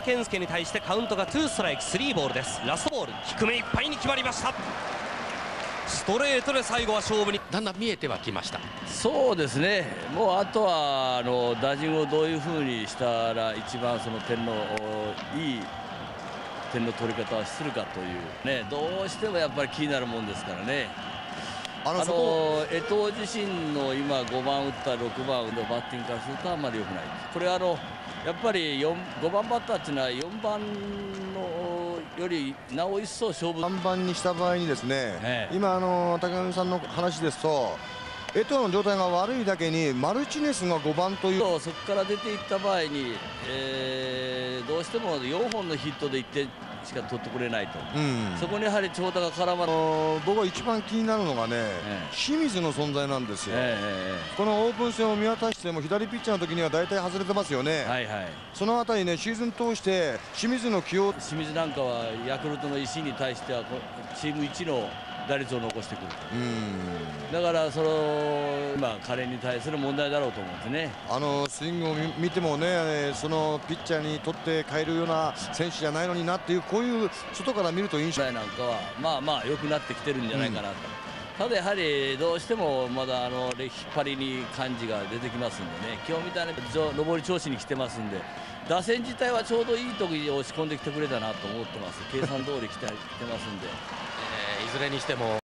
健介に対してカウントが2ストライク3ボールです。ラストボール低めいっぱいに決まりました。ストレートで最後は勝負にだんだん見えてはきました。 そうですね、もうあとは打順をどういうふうにしたら一番そのいい点の取り方をするかというね、どうしてもやっぱり気になるもんですからね。江藤自身の今5番打った6番のバッティングからするとあんまり良くない。これやっぱり5番バッターっていうのは4番のよりなお一層勝負。 3番にした場合にですね、今高上さんの話ですと江藤の状態が悪いだけにマルチネスが5番という、 そこから出ていった場合に、どうしても4本のヒットで1点しか取ってくれないと、そこにやはり長打が絡まる。 僕が一番気になるのがね、清水の存在なんですよ。このオープン戦を見渡しても左ピッチャーの時には大体外れてますよね。そのあたりね、シーズン通して清水の起用、 清水なんかはヤクルトの石に対してはチーム1の打率を残してくる。だから今彼に対する問題だろうと思うんですね。 スイングを見てもね、そのピッチャーにとって変えるような選手じゃないのになっていう、こういう外から見ると印象なんかはまあまあ良くなってきてるんじゃないかなと。ただやはりどうしてもまだ引っ張りに感じが出てきますんでね、今日みたいな上り調子に来てますんで、打線自体はちょうどいい時に押し込んできてくれたなと思ってます。計算通り来てますんで、 いずれにしても